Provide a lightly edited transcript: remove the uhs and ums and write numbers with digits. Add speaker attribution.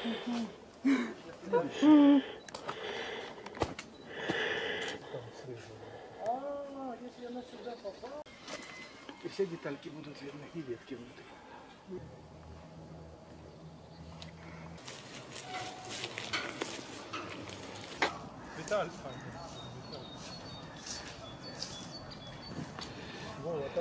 Speaker 1: Если она сюда попала, и все детальки будут видны, и ветки внутри. Виталь,